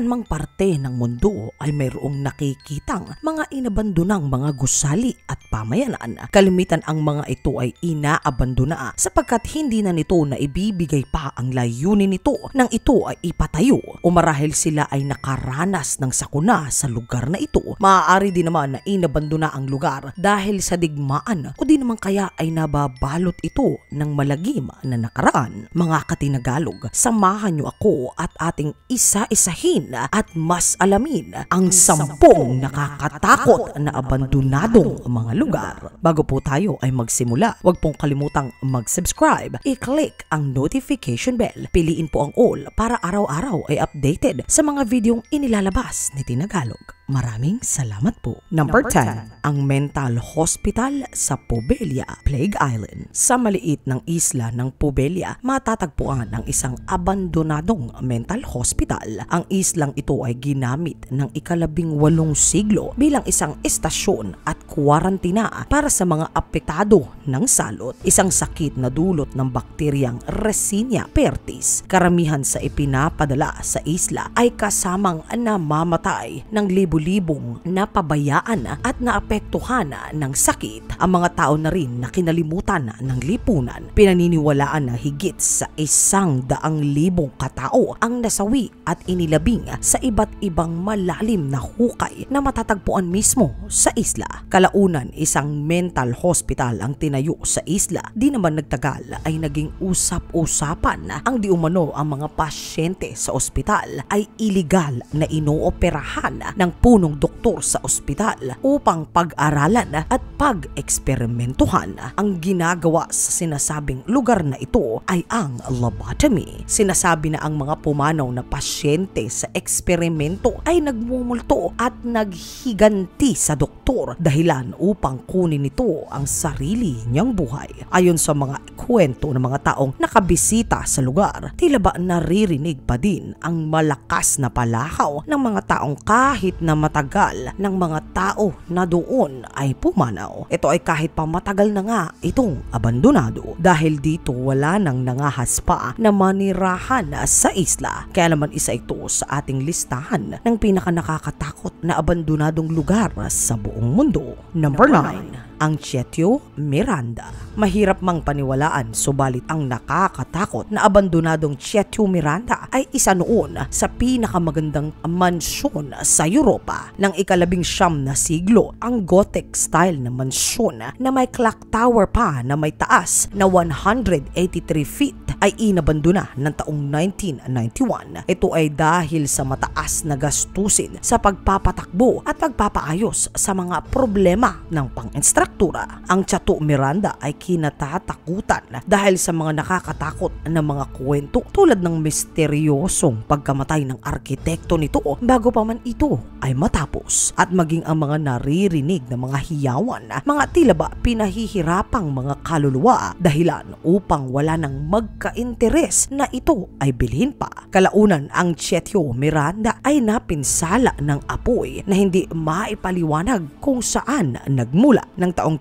saan mang parte ng mundo ay mayroong nakikitang mga inabandonang mga gusali at pamayanan. Kalimitan ang mga ito ay inaabandona sapagkat hindi na nito na ibibigay pa ang layunin nito nang ito ay ipatayo o marahil sila ay nakaranas ng sakuna sa lugar na ito. Maaari din naman na inabandona ang lugar dahil sa digmaan o di naman kaya ay nababalot ito ng malagim na nakaraan. Mga katinagalog, samahan niyo ako at ating isa-isahin at mas alamin ang 10 nakakatakot na abandonadong mga lugar. Bago po tayo ay magsimula, huwag pong kalimutang mag-subscribe, i-click ang notification bell, piliin po ang all para araw-araw ay updated sa mga videong inilalabas ni Tinagalog. Maraming salamat po. Number 10, ang mental hospital sa Poveglia, Plague Island. Sa maliit ng isla ng Poveglia, matatagpuan ang isang abandonadong mental hospital. Ang islang ito ay ginamit ng ika-18 siglo bilang isang estasyon at kwarantina para sa mga apektado ng salot, isang sakit na dulot ng bakteryang Yersinia pestis. Karamihan sa ipinapadala sa isla ay kasamang namamatay ng libong napabayaan at naapektuhan ng sakit. Ang mga tao na rin na kinalimutan ng lipunan. Pinaniniwalaan na higit sa 100,000 katao ang nasawi at inilabing sa iba't ibang malalim na hukay na matatagpuan mismo sa isla. Kalaunan, isang mental hospital ang tinayo sa isla. Di naman nagtagal ay naging usap-usapan ang di umano ang mga pasyente sa ospital ay iligal na inooperahan ng punong doktor sa ospital upang pag-aralan at pag-eksperimentuhan. Ang ginagawa sa sinasabing lugar na ito ay ang lobotomy. Sinasabi na ang mga pumanaw na pasyente sa eksperimento ay nagmumulto at naghiganti sa doktor dahilan upang kunin nito ang sarili niyang buhay. Ayon sa mga kwento ng mga taong nakabisita sa lugar, tila ba naririnig pa din ang malakas na palahaw ng mga taong kahit na matagal ng mga tao na doon ay pumanaw. Ito ay kahit pa matagal na nga itong abandonado dahil dito wala nang nangahas pa na manirahan sa isla. Kaya naman isa ito sa ating listahan ng pinaka nakakatakot na abandonadong lugar sa buong mundo. Number 9, ang Sitio Miranda. Mahirap mang paniwalaan subalit ang nakakatakot na abandonadong Sitio Miranda ay isa noon sa pinakamagandang mansyon sa Europa ng ika-19 na siglo. Ang Gothic style na mansyon na may clock tower pa na may taas na 183 feet ay inabandona ng taong 1991. Ito ay dahil sa mataas na gastusin sa pagpapatakbo at pagpapaayos sa mga problema ng pang-instruktura. Ang Sitio Miranda ay kinatatakutan dahil sa mga nakakatakot na mga kwento tulad ng misteryosong pagkamatay ng arkitekto nito bago pa man ito ay matapos at maging ang mga naririnig na mga hiyawan, mga tila ba pinahihirapang mga kaluluwa dahilan upang wala nang magka-interes na ito ay bilhin pa. Kalaunan, ang Sitio Miranda ay napinsala ng apoy na hindi maipaliwanag kung saan nagmula. Ng taong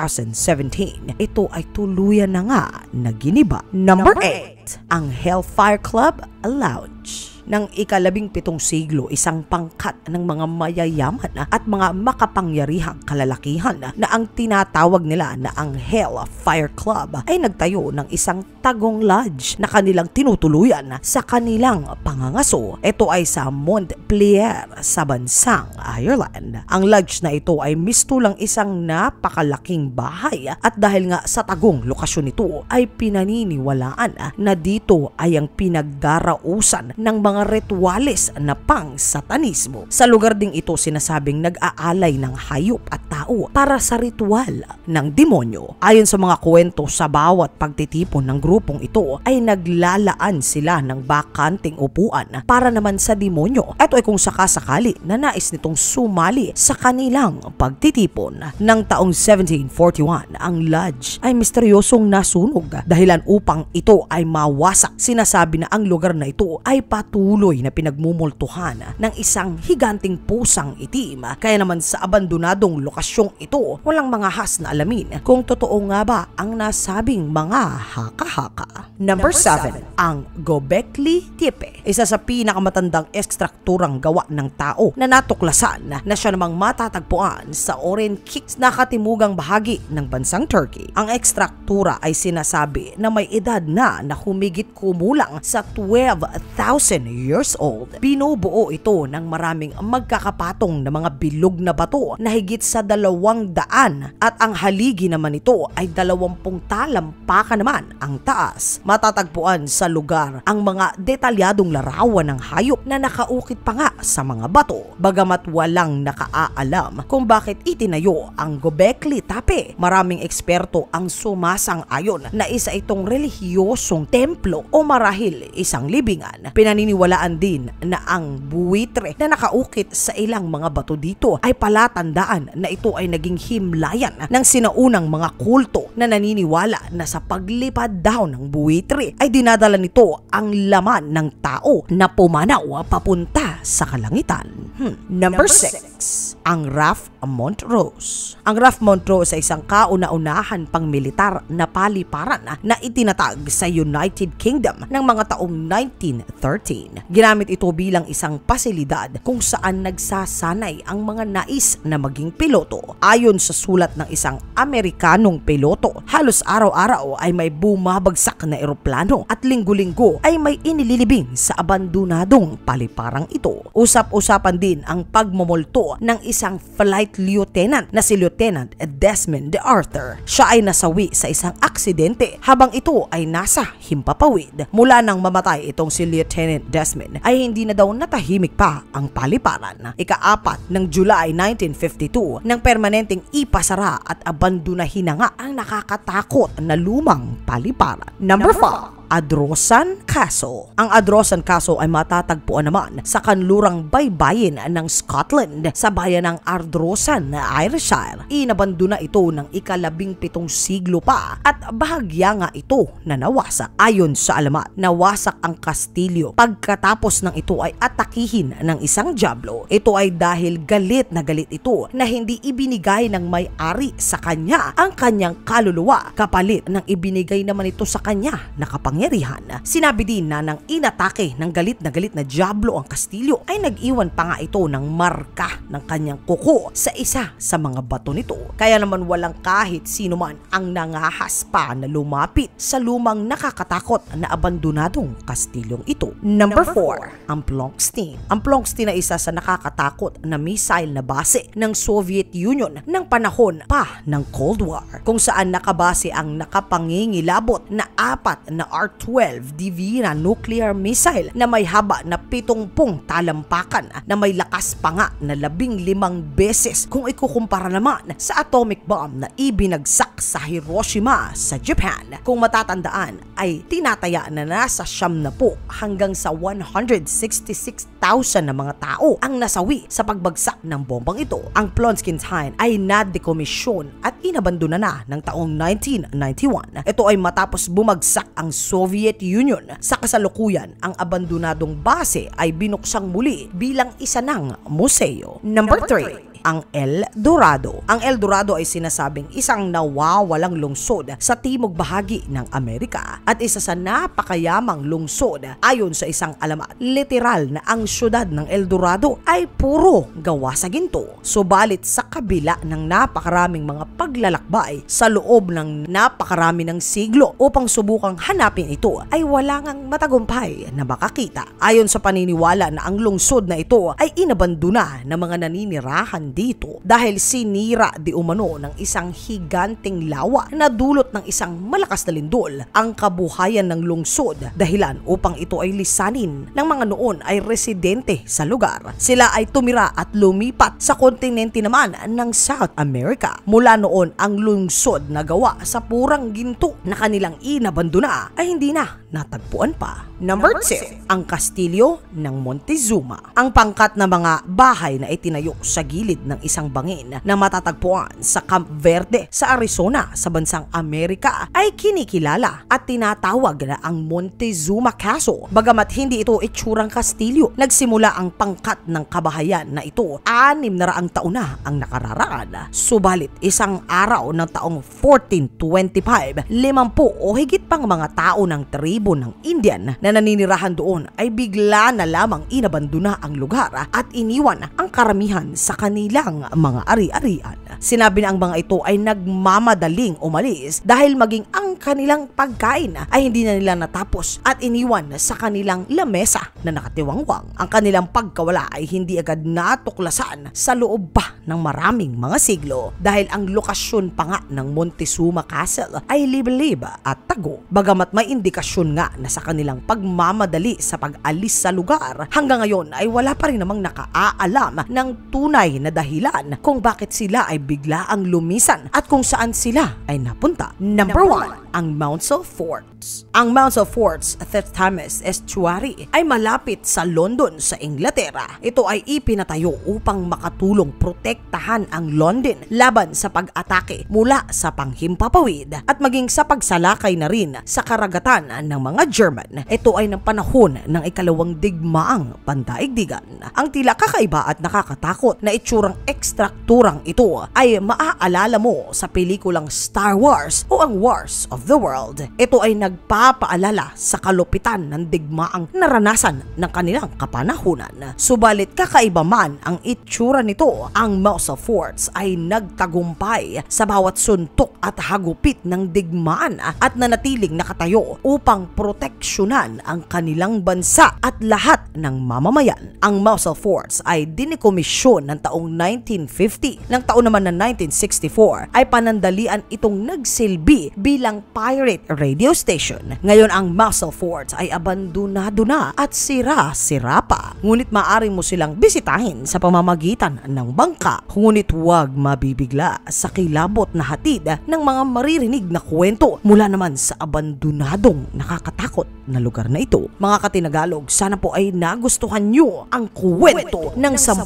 2017, ito ay tuluyan na nga naginiba. Number 8, ang Hellfire Club Lounge. Ng ika-17 siglo, isang pangkat ng mga mayayaman at mga makapangyarihang kalalakihan na ang tinatawag nila na ang Hellfire Club ay nagtayo ng isang tagong lodge na kanilang tinutuluyan sa kanilang pangangaso. Ito ay sa Montpelier sa bansang Ireland. Ang lodge na ito ay mistulang isang napakalaking bahay at dahil nga sa tagong lokasyon nito ay pinaniniwalaan na dito ay ang pinagdarausan ng mga rituales na pang-satanismo. Sa lugar ding ito sinasabing nag-aalay ng hayop at tao para sa ritual ng demonyo. Ayon sa mga kwento, sa bawat pagtitipon ng grupong ito ay naglalaan sila ng bakanting upuan para naman sa demonyo. Ito ay kung sakasakali na nais nitong sumali sa kanilang pagtitipon. Ng taong 1741, ang lodge ay misteryosong nasunog dahilan upang ito ay mawasak. Sinasabi na ang lugar na ito ay patuloy na pinagmumultuhan ng isang higanting pusang itim. Kaya naman sa abandonadong lokasyong ito, walang mga has na alamin kung totoo nga ba ang nasabing mga haka-haka. Number 7, ang Göbekli Tepe. Isa sa pinakamatandang ekstrukturang gawa ng tao na natuklasan na siya namang matatagpuan sa Ortaköy na katimugang bahagi ng bansang Turkey. Ang ekstruktura ay sinasabi na may edad na humigit kumulang sa 12,000 years old. Binubuo ito ng maraming magkakapatong na mga bilog na bato na higit sa 200 at ang haligi naman ito ay 20 talampakan naman ang taas. Matatagpuan sa lugar ang mga detalyadong larawan ng hayop na nakaukit pa nga sa mga bato. Bagamat walang nakaalam kung bakit itinayo ang Göbekli Tepe, maraming eksperto ang sumasang-ayon na isa itong relihiyosong templo o marahil isang libingan. Pinaniniwalaan din na ang buwitre na nakaukit sa ilang mga bato dito ay palatandaan na ito ay naging himlayan ng sinaunang mga kulto na naniniwala na sa paglipad daw ng buwitre ay dinadala nito ang laman ng tao na pumanaw papunta sa kalangitan. Number 6, ang Raf Montrose. Ang Raf Montrose ay isang kauna-unahan pang militar na paliparan na itinatag sa United Kingdom ng mga taong 1913. Ginamit ito bilang isang pasilidad kung saan nagsasanay ang mga nais na maging piloto. Ayon sa sulat ng isang Amerikanong piloto, halos araw-araw ay may bumabagsak na eroplano at linggo-linggo ay may inililibing sa abandonadong paliparang ito. Usap-usapan din ang pagmumulto ng isang flight lieutenant na si Lieutenant Desmond Arthur. Siya ay nasawi sa isang aksidente habang ito ay nasa himpapawid. Mula nang mamatay itong si Lieutenant Desmond ay hindi na daw natahimik pa ang paliparan. Ika-4 ng July 1952 nang permanenteng ipasara at abandonahin na nga ang nakakatakot na lumang paliparan. Number 5, Ardrossan Castle. Ang Ardrossan Castle ay matatagpuan naman sa kanlurang baybayin ng Scotland sa bayan ng Ardrossan, Ayrshire. Inabandona ito ng ika-17 siglo pa at bahagya nga ito na nawasak. Ayon sa alamat, nawasak ang kastilyo pagkatapos ng ito ay atakihin ng isang diablo. Ito ay dahil galit na galit ito na hindi ibinigay ng may-ari sa kanya ang kanyang kaluluwa kapalit ng ibinigay naman ito sa kanya na kapangyarihan. Sinabi din na nang inatake ng galit na diablo ang kastilyo ay nag-iwan pa nga ito ng marka ng kanyang kuko sa isa sa mga bato nito. Kaya naman walang kahit sino man ang nangahas pa na lumapit sa lumang nakakatakot na abandonadong kastilyong ito. Number 4, ang Plonkstein. Ang Plonkstein ay isa sa nakakatakot na missile na base ng Soviet Union ng panahon pa ng Cold War, kung saan nakabase ang nakapangingilabot na 4 na R-12 Dvina nuclear missile na may haba na 70 talampakan na may lakas pa nga na 15 beses kung ikukumpara naman sa atomic bomb na ibinagsak sa Hiroshima sa Japan. Kung matatandaan ay tinataya na nasa 70 hanggang sa 166,000 na mga tao ang nasawi sa pagbagsak ng bombang ito. Ang Plonkstein ay nadekomisyon at inabandona na ng taong 1991. Ito ay matapos bumagsak ang Soviet Union. Sa kasalukuyan, ang abandonadong base ay binuksang muli bilang isa ng museo. Number 3, ang El Dorado. Ang El Dorado ay sinasabing isang nawawalang lungsod sa timog bahagi ng Amerika at isa sa napakayamang lungsod ayon sa isang alamat. Literal na ang syudad ng El Dorado ay puro gawa sa ginto. Subalit sa kabila ng napakaraming mga paglalakbay sa loob ng napakarami ng siglo upang subukang hanapin ito ay wala ngang matagumpay na makakita. Ayon sa paniniwala na ang lungsod na ito ay inabandona ng mga naninirahan dito dahil sinira di umano ng isang higanteng lawa na dulot ng isang malakas na lindol ang kabuhayan ng lungsod, dahilan upang ito ay lisanin ng mga noon ay residente sa lugar. Sila ay tumira at lumipat sa kontinente naman ng South America. Mula noon ang lungsod na gawa sa purang ginto na kanilang inabandona ay hindi na natagpuan pa. Number 2, ang Kastilyo ng Montezuma. Ang pangkat na mga bahay na itinayo sa gilid ng isang bangin na matatagpuan sa Camp Verde sa Arizona sa bansang Amerika ay kinikilala at tinatawag na ang Montezuma Castle. Bagamat hindi ito itsurang kastilyo, nagsimula ang pangkat ng kabahayan na ito 600 taon na ang nakararaan. Subalit isang araw ng taong 1425, 50 o higit pang mga tao ng tribo ng Indian na naninirahan doon ay bigla na lamang inabandona ang lugar at iniwan ang karamihan sa kanilang mga ari-arian. Sinabi na ang mga ito ay nagmamadaling umalis dahil maging ang kanilang pagkain ay hindi na nila natapos at iniwan sa kanilang lamesa na nakatiwangwang. Ang kanilang pagkawala ay hindi agad natuklasan sa loob pa ng maraming mga siglo dahil ang lokasyon pa nga ng Montezuma Castle ay liblib at tago. Bagamat may indikasyon nga na sa kanilang pagmamadali sa pag-alis sa lugar, hanggang ngayon ay wala pa rin namang nakaalam ng tunay na dahilan kung bakit sila ay biglaang lumisan at kung saan sila ay napunta. Number 1, ang Mountzel Forts. Ang Mountzel Forts at Thames Estuary ay malapit sa London sa Inglaterra. Ito ay ipinatayo upang makatulong protektahan ang London laban sa pag-atake mula sa panghimpapawid at maging sa pagsalakay na rin sa karagatan ng mga German. Ito ay ng panahon ng ikalawang digmaang pandaigdigan. Ang tila kakaiba at nakakatakot na itsurang ekstrukturang ito ay maaalala mo sa pelikulang Star Wars o ang Wars of the World. Ito ay nagpapaalala sa kalupitan ng digmaang naranasan ng kanilang kapanahunan. Subalit kakaiba man ang itsura nito, ang Mountzel Forts ay nagtagumpay sa bawat suntok at hagupit ng digmaan at nanatiling nakatayo upang proteksyonan ang kanilang bansa at lahat ng mamamayan. Ang Mountzel Forts ay dinikomisyon ng taong 1950. Ng taon naman ng 1964 ay panandalian itong nagsilbi bilang pirate radio station. Ngayon ang Mountzel Forts ay abandonado na at sira-sira pa. Ngunit maaari mo silang bisitahin sa pamamagitan ng bangka. Ngunit huwag mabibigla sa kilabot na hatid ng mga maririnig na kwento mula naman sa abandonadong nakakatakot na lugar na ito. Mga katinagalog, sana po ay nagustuhan nyo ang kwento ng 10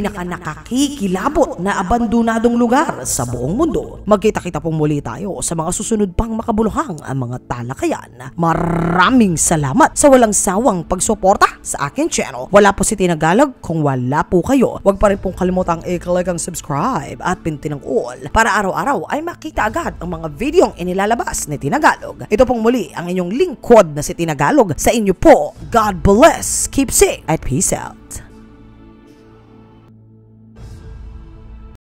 pinakanakakikilabot na abandonadong lugar sa buong mundo. Magkita-kita pong muli tayo sa mga susunod pang makabuluhang mga talakayan. Maraming salamat sa walang sawang pagsuporta sa aking channel. Wala po si Tinagalog kung wala po kayo. Huwag pa rin pong kalimutang i-click ang subscribe at pindutin ang all para araw-araw ay makita agad ang mga videong inilalabas ni Tinagalog. Ito pong muli ang inyong lingkod na si Tinagalog. Sa inyo po, God bless, keep safe, at peace out.